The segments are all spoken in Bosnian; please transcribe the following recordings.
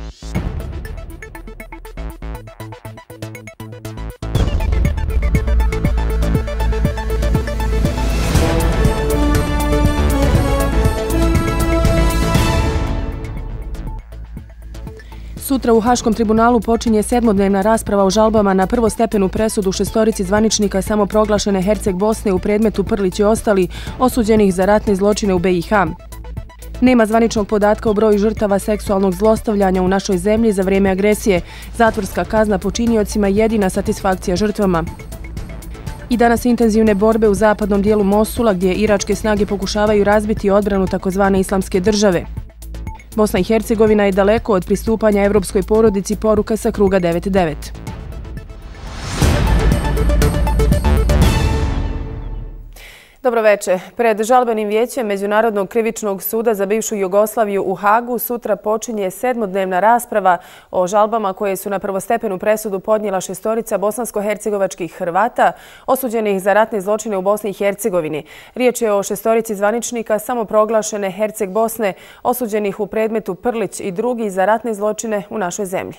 Sutra u Haškom tribunalu počinje 7-dnevna rasprava o žalbama na prvostepenu presudu 6 zvaničnika samoproglašene Herceg Bosne u predmetu Prlić i ostali osuđenih za ratne zločine u BiH. Nema zvaničnog podatka o broju žrtava seksualnog zlostavljanja u našoj zemlji za vrijeme agresije. Zatvorska kazna počiniocima je jedina satisfakcija žrtvama. I danas intenzivne borbe u zapadnom dijelu Mosula gdje iračke snage pokušavaju razbiti odbranu takozvane islamske države. Bosna i Hercegovina je daleko od pristupanja evropskoj porodici, poruka sa kruga 9-9. Dobro večer. Pred žalbenim vijećem Međunarodnog krivičnog suda za bivšu Jugoslaviju u Hagu sutra počinje 7-dnevna rasprava o žalbama koje su na prvostepenu presudu podnijela 6 bosansko-hercegovačkih Hrvata osuđenih za ratne zločine u Bosni i Hercegovini. Riječ je o 6 zvaničnika samoproglašene Herceg Bosne osuđenih u predmetu Prlić i drugi za ratne zločine u našoj zemlji.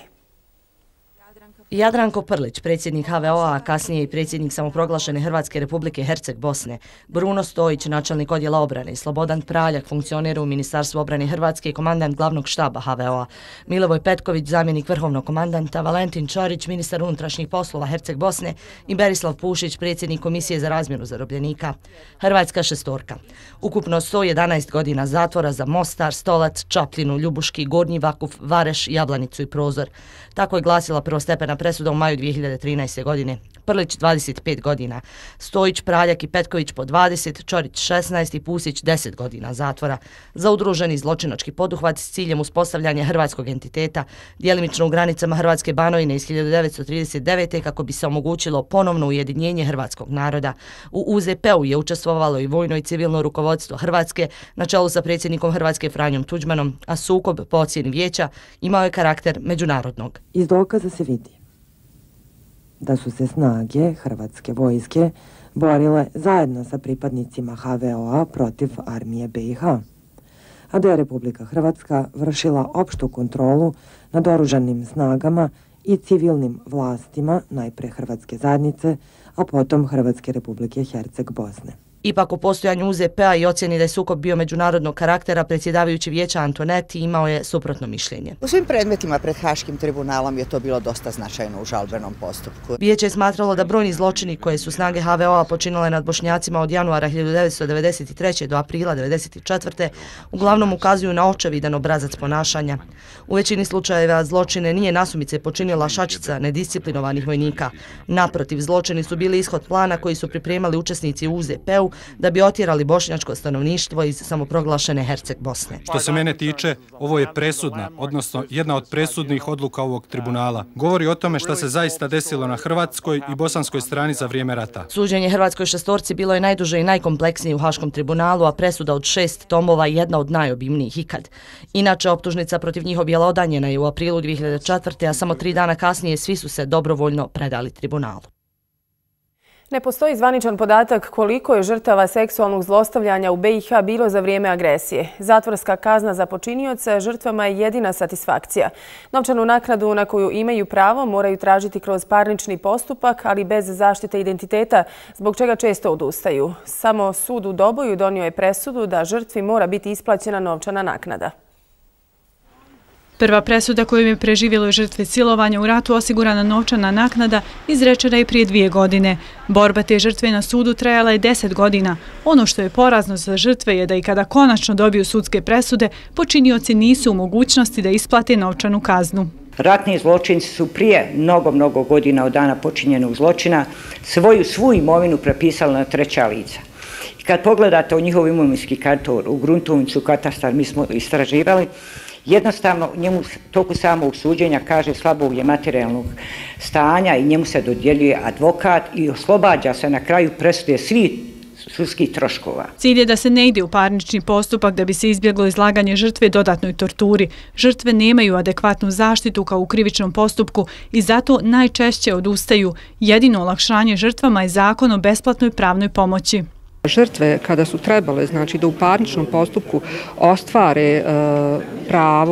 Jadranko Prlić, predsjednik HVO-a, a kasnije i predsjednik samoproglašene Hrvatske Republike Herceg Bosne, Bruno Stojić, načelnik odjela obrane, Slobodan Praljak, funkcioner u Ministarstvu obrane Hrvatske i komandant glavnog štaba HVO-a, Milivoj Petković, zamjenik vrhovnog komandanta, Valentin Čorić, ministar unutrašnjih poslova Herceg Bosne i Berislav Pušić, predsjednik Komisije za razmjenu zarobljenika. Hrvatska šestorka. Ukupno 111 godina zatvora za Mostar, Stolac, Čapljinu, Ljubuški, Gornji Vakuf, Vareš, Jablanicu i Prozor. Tako je glasila prvostepena presuda u maju 2013. godine. Prlić 25 godina, Stojić, Praljak i Petković po 20, Čorić 16 i Pusić 10 godina zatvora za udruženi zločinački poduhvat s ciljem uspostavljanja hrvatskog entiteta, djelimično u granicama Hrvatske Banovine iz 1939. kako bi se omogućilo ponovno ujedinjenje hrvatskog naroda. U UZP-u je učestvovalo i vojno i civilno rukovodstvo Hrvatske na čelu sa predsjednikom Hrvatske Franjom Tuđmanom, a sukob po ocjeni vijeća imao je karakter međunarodnog. Iz dokaza se vidi da su se snage hrvatske vojske borile zajedno sa pripadnicima HVO-a protiv armije BiH, a da je Republika Hrvatska vršila opštu kontrolu nad oružanim snagama i civilnim vlastima najpre Hrvatske zajednice, a potom Hrvatske Republike Herceg Bosne. Ipak o postojanju UZP-a i ocjeni da je sukob bio međunarodnog karaktera, predsjedavajući vijeća Antonetti imao je suprotno mišljenje. U svim predmetima pred Haškim tribunalom je to bilo dosta značajno u žalbenom postupku. Vijeće je smatralo da brojni zločini koje su snage HVO-a počinile nad Bošnjacima od januara 1993. do aprila 1994. uglavnom ukazuju na očevidan obrazac ponašanja. U većini slučajeva zločine nije nasumice počinila šačica nedisciplinovanih vojnika. Naprotiv, zločini su bili ishod plana koji su pripremali učesnici u UZP-u da bi otjerali bošnjačko stanovništvo iz samoproglašene Herceg Bosne. Što se mene tiče, ovo je presudna, odnosno jedna od presudnih odluka ovog tribunala. Govori o tome što se zaista desilo na hrvatskoj i bosanskoj strani za vrijeme rata. Suđenje hrvatskoj šestorci bilo je najduže i najkompleksnije u Haškom tribunalu, a presuda od 6 tomova je jedna od najobimnijih ikad. Inače, optužnica protiv njih objelodanjena je u aprilu 2004. a samo 3 dana kasnije svi su se dobrovoljno predali tribunalu. Ne postoji zvaničan podatak koliko je žrtava seksualnog zlostavljanja u BiH bilo za vrijeme agresije. Zatvorska kazna za počinioce žrtvama je jedina satisfakcija. Novčanu naknadu na koju imaju pravo moraju tražiti kroz parnični postupak, ali bez zaštite identiteta, zbog čega često odustaju. Samo sud u Doboju donio je presudu da žrtvi mora biti isplaćena novčana naknada. Prva presuda kojom je preživjeloj žrtve silovanja u ratu osigurana novčana naknada izrečena je prije 2 godine. Borba te žrtve na sudu trajala je 10 godina. Ono što je porazno za žrtve je da i kada konačno dobiju sudske presude, počinioci nisu u mogućnosti da isplate novčanu kaznu. Ratni zločinci su prije mnogo godina od dana počinjenog zločina svu imovinu prepisali na treća lica. I kad pogledate u njihov imovinski karton, u gruntovnicu, katastar, mi smo istraživali, jednostavno njemu toku samog suđenja kaže slabog je materijalnog stanja i njemu se dodjeljuje advokat i oslobađa se na kraju presude svih sudskih troškova. Cilj je da se ne ide u parnični postupak da bi se izbjeglo izlaganje žrtve dodatnoj torturi. Žrtve nemaju adekvatnu zaštitu kao u krivičnom postupku i zato najčešće odustaju. Jedino olakšanje žrtvama je zakon o besplatnoj pravnoj pomoći. Žrtve kada su trebale, znači da u parničnom postupku ostvare pravo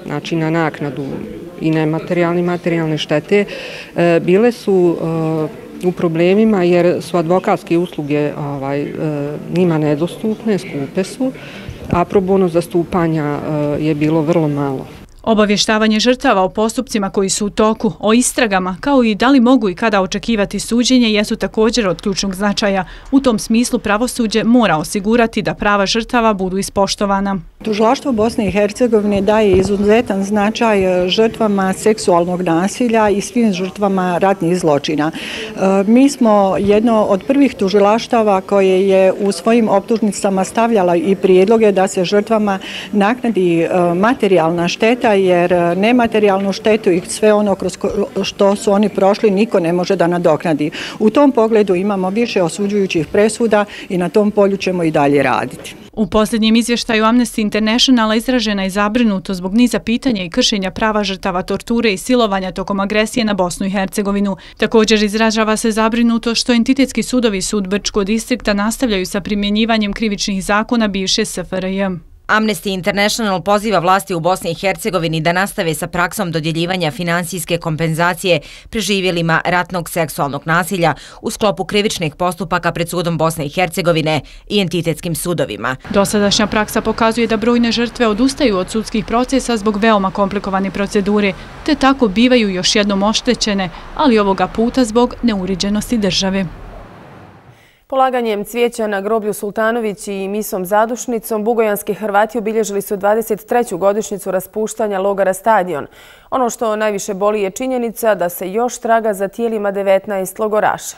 znači na naknadu i nematerijalne i materijalne štete, bile su u problemima jer su advokatske usluge njima nedostupne, skupe su, a pro bono zastupanja je bilo vrlo malo. Obavještavanje žrtava o postupcima koji su u toku, o istragama, kao i da li mogu i kada očekivati suđenje, jesu također od ključnog značaja. U tom smislu pravosuđe mora osigurati da prava žrtava budu ispoštovana. Tužilaštvo Bosne i Hercegovine daje izuzetan značaj žrtvama seksualnog nasilja i svim žrtvama ratnih zločina. Mi smo jedno od prvih tužilaštava koje je u svojim optužnicama stavljala i prijedloge da se žrtvama naknadi materijalna šteta, jer nematerijalnu štetu i sve ono kroz što su oni prošli niko ne može da nadoknadi. U tom pogledu imamo više osuđujućih presuda i na tom polju ćemo i dalje raditi. U posljednjem izvještaju Amnesty Internationala izražena je zabrinutost zbog niza pitanja i kršenja prava žrtava torture i silovanja tokom agresije na Bosnu i Hercegovinu. Također izražava se zabrinutost što entitetski sudovi Sud Brčkog distrikta nastavljaju sa primjenjivanjem krivičnih zakona bivše SFRJ. Amnesty International poziva vlasti u Bosni i Hercegovini da nastave sa praksom dodjeljivanja finansijske kompenzacije preživjelima ratnog seksualnog nasilja u sklopu krivičnih postupaka pred sudom Bosne i Hercegovine i entitetskim sudovima. Dosadašnja praksa pokazuje da brojne žrtve odustaju od sudskih procesa zbog veoma komplikovane procedure, te tako bivaju još jednom oštećene, ali ovoga puta zbog neuređenosti države. Polaganjem cvijeća na groblju Sultanović i misom zadušnicom, bugojanski Hrvati obilježili su 23. godišnjicu raspuštanja logora Stadion. Ono što najviše boli je činjenica da se još traga za tijelima 19 logoraša.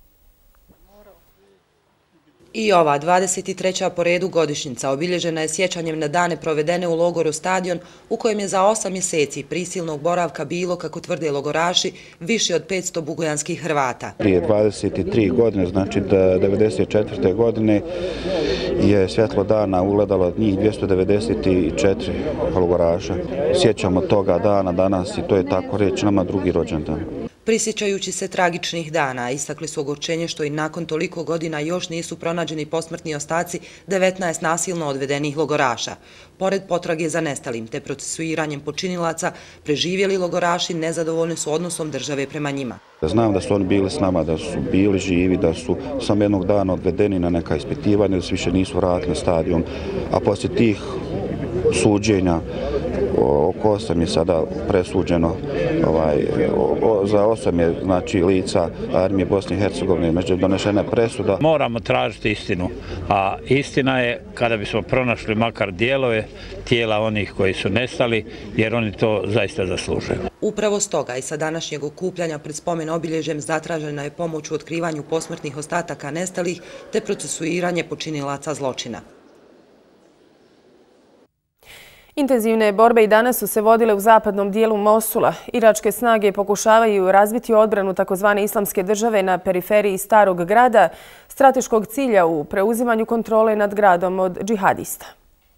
I ova 23. po redu godišnjica obilježena je sjećanjem na dane provedene u logoru Stadion, u kojem je za 8 mjeseci prisilnog boravka bilo, kako tvrde logoraši, više od 500 bugojanskih Hrvata. Prije 23 godine, znači 1994. godine, je svjetlo dana ugledalo od njih 294 logoraša. Sjećamo toga dana danas i to je tako reći nama drugi rođendan. Prisjećajući se tragičnih dana, istakli su ogorčenje što i nakon toliko godina još nisu pronađeni posmrtni ostaci 19 nasilno odvedenih logoraša. Pored potrage za nestalim te procesuiranjem počinilaca, preživjeli logoraši nezadovoljni su odnosom države prema njima. Znam da su oni bili s nama, da su bili živi, da su samo jednog dana odvedeni na neka ispitivanja, da se više nisu vratili na stadion, a poslije tih suđenja oko 8 je sada presuđeno, za 8 je znači lica armije Bosne i Hercegovine, međutim donešena je presuda. Moramo tražiti istinu, a istina je kada bismo pronašli makar dijelove tijela onih koji su nestali, jer oni to zaista zaslužuju. Upravo stoga i sa današnjeg okupljanja pred spomen obilježjem zatražena je pomoć u otkrivanju posmrtnih ostataka nestalih te procesuiranje počinilaca zločina. Intenzivne borbe i danas su se vodile u zapadnom dijelu Mosula. Iračke snage pokušavaju razviti odbranu takozvane islamske države na periferiji starog grada, strateškog cilja u preuzimanju kontrole nad gradom od džihadista.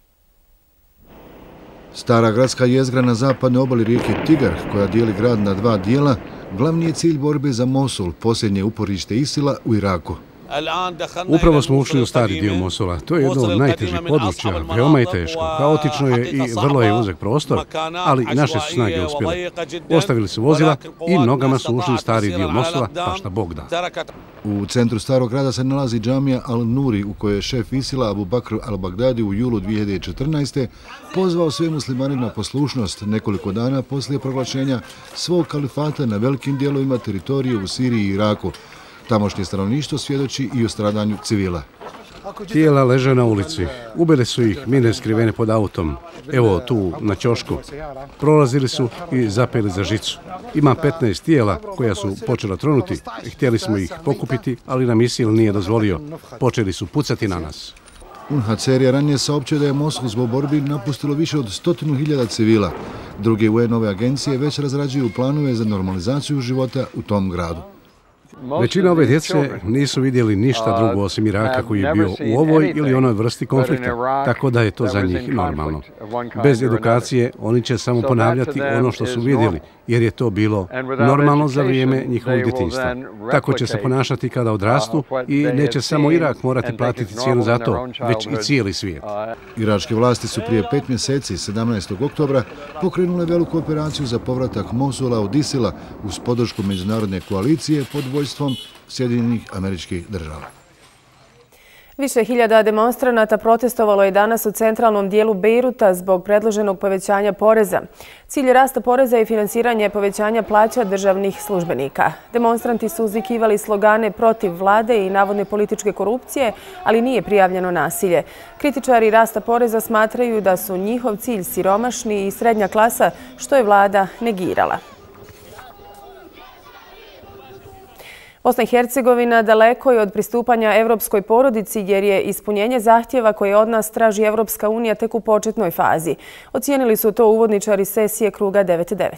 Stara gradska jezgra na zapadnoj obali rijeke Tigar, koja dijeli grad na dva dijela, glavni je cilj borbe za Mosul, posljednje uporište ISIL-a u Iraku. Upravo smo ušli u stari dio Mosula. To je jedno od najtežih područja, veoma je teško, haotično je i vrlo je uzak prostor, ali naše su snage uspjele. Ostavili su vozila i nogama su ušli u stari dio Mosula, pa šta Bog da. U centru starog grada se nalazi džamija Al-Nuri, u kojoj je šef ISIL-a Abu Bakr al-Baghdadi u julu 2014. pozvao sve muslimane na poslušnost nekoliko dana poslije proglašenja svog kalifata na velikim dijelovima teritorije u Siriji i Iraku. Tamošnje stanovništvo svjedoči i o stradanju civila. Tijela leže na ulici. Ubili su ih mine skrivene pod autom. Evo tu, na ćošku. Prolazili su i zapeli za žicu. Ima 15 tijela koja su počela tronuti. Htjeli smo ih pokupiti, ali nam ISIL nije dozvolio. Počeli su pucati na nas. UNHCR je ranije saopćio da je Mosul zbog borbi napustilo više od 100.000 civila. Druge UN-ove agencije već razrađuju planove za normalizaciju života u tom gradu. Većina ove djece nisu vidjeli ništa drugo osim Iraka koji je bio u ovoj ili onoj vrsti konflikta, tako da je to za njih normalno. Bez edukacije oni će samo ponavljati ono što su vidjeli jer je to bilo normalno za vrijeme njihovog djetinjstva. Tako će se ponašati kada odrastu i neće samo Irak morati platiti cijenu za to, već i cijeli svijet. Iračke vlasti su prije 5 mjeseci, 17. oktobra, pokrenule veliku operaciju za povratak Mosula od ISIL-a uz podršku međunarodne koalicije pod vođstvom Sjedinjenih Američkih Država. Više hiljada demonstranata protestovalo je danas u centralnom dijelu Bejruta zbog predloženog povećanja poreza. Cilj rasta poreza je finansiranje povećanja plaća državnih službenika. Demonstranti su uzvikivali slogane protiv vlade i navodne političke korupcije, ali nije prijavljeno nasilje. Kritičari rasta poreza smatraju da su njihov cilj siromašni i srednja klasa, što je vlada negirala. Bosna i Hercegovina daleko je od pristupanja evropskoj porodici jer je ispunjenje zahtjeva koje od nas traži Evropska unija tek u početnoj fazi. Ocijenili su to uvodničari sesije kruga 9-9.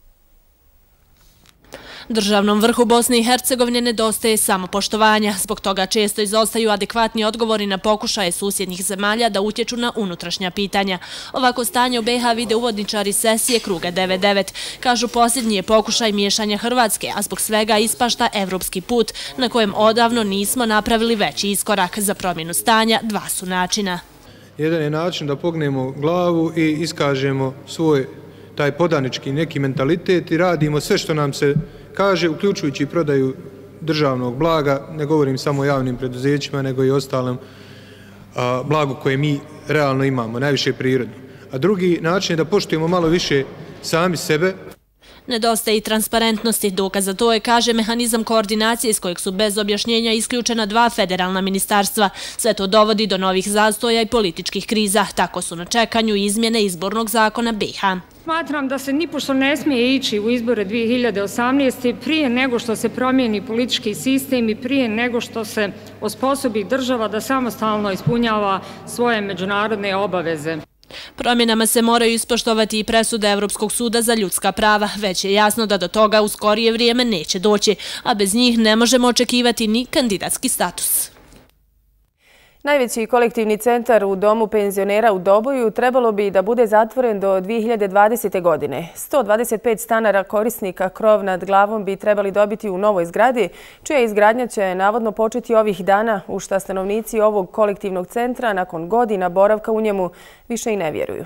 Državnom vrhu Bosne i Hercegovine nedostaje samopoštovanja. Zbog toga često izostaju adekvatni odgovori na pokušaje susjednih zemalja da utječu na unutrašnja pitanja. Ovako stanje u BiH vide uvodničari sesije kruga 9-9. Kažu posljednji je pokušaj miješanja Hrvatske, a zbog svega ispašta evropski put, na kojem odavno nismo napravili veći iskorak. Za promjenu stanja dva su načina. Jedan je način da pognemo glavu i iskažemo svoj taj podanički neki mentalitet i radimo sve što nam se kaže, uključujući prodaju državnog blaga, ne govorim samo o javnim preduzećima, nego i ostalom blagu koje mi realno imamo, najviše prirodno. A drugi način je da poštujemo malo više sami sebe. Nedostaje i transparentnosti. Dokaz za to je, kaže, mehanizam koordinacije iz kojeg su bez objašnjenja isključena dva federalna ministarstva. Sve to dovodi do novih zastoja i političkih kriza. Tako su na čekanju izmjene izbornog zakona BiH. Smatram da se nipošto ne smije ići u izbore 2018. prije nego što se promijeni politički sistem i prije nego što se osposobi država da samostalno ispunjava svoje međunarodne obaveze. Promjenama se moraju ispoštovati i presude Evropskog suda za ljudska prava. Već je jasno da do toga u skorije vrijeme neće doći, a bez njih ne možemo očekivati ni kandidatski status. Najveći kolektivni centar u domu penzionera u Doboju trebalo bi da bude zatvoren do 2020. godine. 125 stanara korisnika krov nad glavom bi trebali dobiti u novoj zgradi, čija izgradnja će navodno početi ovih dana, u šta stanovnici ovog kolektivnog centra nakon godina boravka u njemu više i ne vjeruju.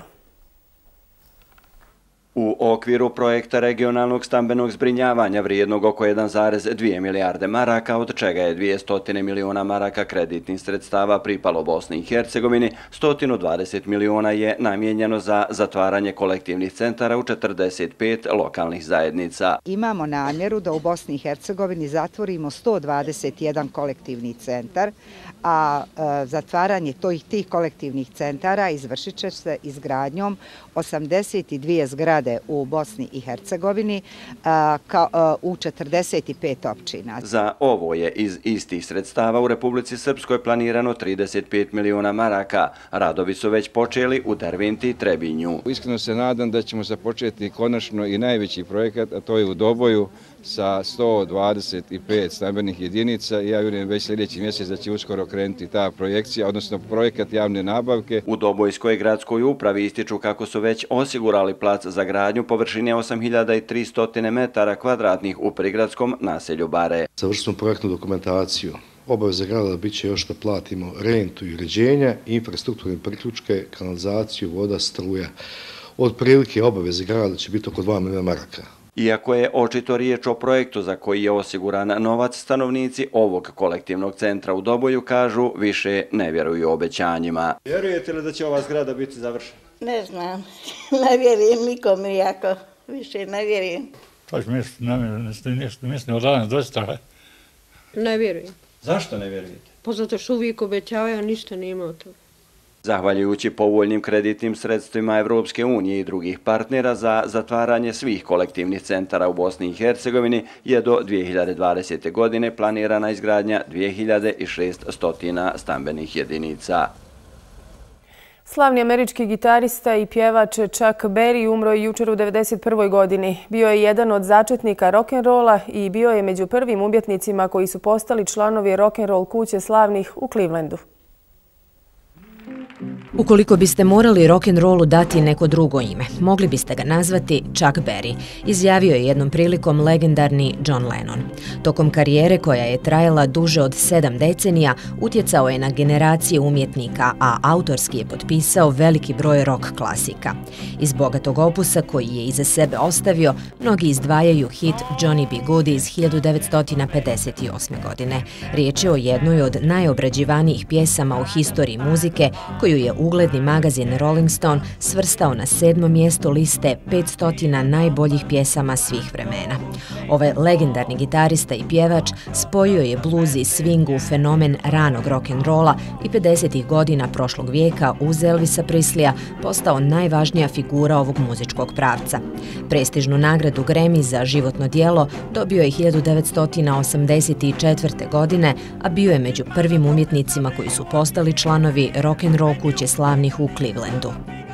U okviru projekta regionalnog stambenog zbrinjavanja vrijednog oko 1,2 milijarde maraka, od čega je 200 miliona maraka kreditnih sredstava pripalo Bosni i Hercegovini, 120 miliona je namijenjeno za zatvaranje kolektivnih centara u 45 lokalnih zajednica. Imamo namjeru da u Bosni i Hercegovini zatvorimo 121 kolektivni centar, a zatvaranje tih kolektivnih centara izvršit će se izgradnjom 82 zgrade u Bosni i Hercegovini u 45 općina. Za ovo je iz istih sredstava u Republici Srpskoj planirano 35 miliona maraka. Radovi su već počeli u Dervinti i Trebinju. Iskreno se nadam da ćemo započeti konačno i najveći projekat, a to je u Doboju sa 125 stambenih jedinica. Ja vjerujem već sljedeći mjesec da će uskoro krenuti ta projekcija, odnosno projekat javne nabavke. U Dobojskoj gradskoj upravi ističu kako su već osigurali plac za gradnju površine 8300 metara kvadratnih u prigradskom naselju Bare. Završili smo projektnu dokumentaciju. Obaveza grada bit će još da platimo rentu i uređenja, infrastrukturne priključke, kanalizaciju, voda, struja. Od prilike obaveze grada će biti oko 2 miliona maraka. Iako je očito riječ o projektu za koji je osiguran novac, stanovnici ovog kolektivnog centra u Doboju kažu više ne vjeruju obećanjima. Vjerujete li da će ova zgrada biti završena? Ne znam, ne vjerujem nikom jako, više ne vjerujem. Tako nešto mislim od danas dosta. Ne vjerujem. Zašto ne vjerujete? Pa zato što uvijek obećavaju, a ništa nema od toga. Zahvaljujući povoljnim kreditnim sredstvima Evropske unije i drugih partnera za zatvaranje svih kolektivnih centara u Bosni i Hercegovini je do 2020. godine planirana izgradnja 2600 stambenih jedinica. Slavni američki gitarista i pjevač Chuck Berry umro je jučer u 91. godini. Bio je jedan od začetnika rock'n'rolla i bio je među prvim umjetnicima koji su postali članovi rock'n'roll kuće slavnih u Clevelandu. Ukoliko biste morali rock'n'rollu dati neko drugo ime, mogli biste ga nazvati Chuck Berry, izjavio je jednom prilikom legendarni John Lennon. Tokom karijere koja je trajala duže od 7 decenija, utjecao je na generacije umjetnika, a autorski je potpisao veliki broj rock klasika. Iz bogatog opusa koji je iza sebe ostavio, mnogi izdvajaju hit Johnny B. Goode iz 1958. godine. Riječ je o jednoj od najobrađivanijih pjesama u historiji muzike, koju je ugledni magazin Rolling Stone svrstao na 7. mjesto liste 500 najboljih pjesama svih vremena. Ovaj legendarni gitarista i pjevač spojio je blues i swing u fenomen ranog rock'n'rolla i 50. godina prošlog vijeka uz Elvisa Presleya postao najvažnija figura ovog muzičkog pravca. Prestižnu nagradu Grammy za životno djelo dobio je 1984. godine, a bio je među prvim umjetnicima koji su postali članovi rock'n'roll kuće slavnih u Clevelandu.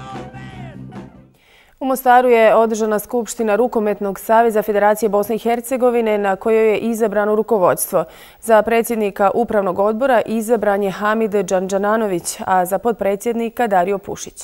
U Mostaru je održana skupština Rukometnog saveza Federacije Bosne i Hercegovine na kojoj je izabrano rukovodstvo. Za predsjednika upravnog odbora izabran je Hamid Đanđananović, a za potpredsjednika Dario Pušić.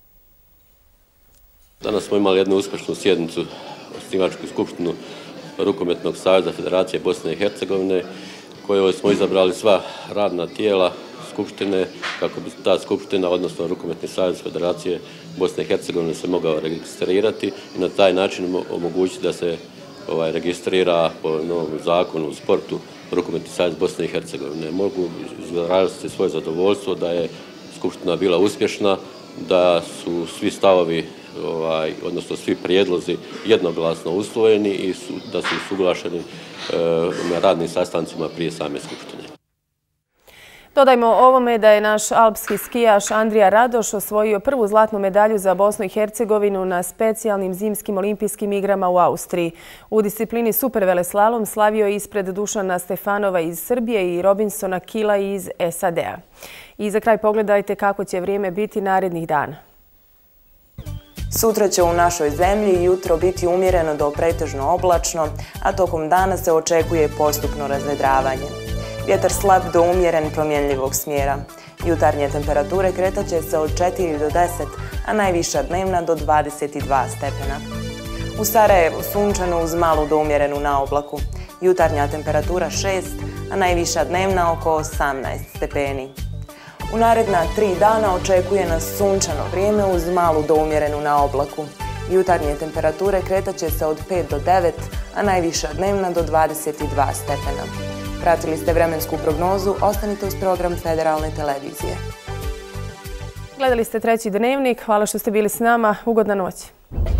Danas smo imali jednu uspješnu sjednicu, osnivačku skupštinu Rukometnog saveza Federacije Bosne i Hercegovine, kojoj smo izabrali sva radna tijela skupštine kako bi ta skupština, odnosno Rukometni savez Federacije Bosne i Hercegovine se mogao registrirati i na taj način omogućiti da se registrira po novom zakonu u sportu Rukometni savez Bosne i Hercegovine. Mogu izraziti svoje zadovoljstvo da je skupština bila uspješna, da su svi stavovi, odnosno svi prijedlozi jednoglasno usvojeni i da su usuglašeni na radnim sastancima prije same skupštine. Dodajmo ovome da je naš alpski skijaš Andrija Radoš osvojio prvu zlatnu medalju za Bosnu i Hercegovinu na specijalnim zimskim olimpijskim igrama u Austriji. U disciplini superveleslalom slavio je ispred Dušana Stefanova iz Srbije i Robinsona Kila iz SAD-a. I za kraj pogledajte kako će vrijeme biti narednih dana. Sutra će u našoj zemlji jutro biti umjereno do pretežno oblačno, a tokom dana se očekuje postupno razvedravanje. Vjetar slab do umjeren promjenljivog smjera. Jutarnje temperature kretat će se od 4 do 10, a najviša dnevna do 22 stepena. U Sarajevu sunčano uz malu do umjerenu na oblaku. Jutarnja temperatura 6, a najviša dnevna oko 18 stepeni. U naredna 3 dana očekuje nas sunčano vrijeme uz malu do umjerenu na oblaku. Jutarnje temperature kretat će se od 5 do 9, a najviša dnevna do 22 stepena. Pratili ste vremensku prognozu, ostanite uz program Federalne televizije. Gledali ste Treći dnevnik, hvala što ste bili s nama, ugodna noć.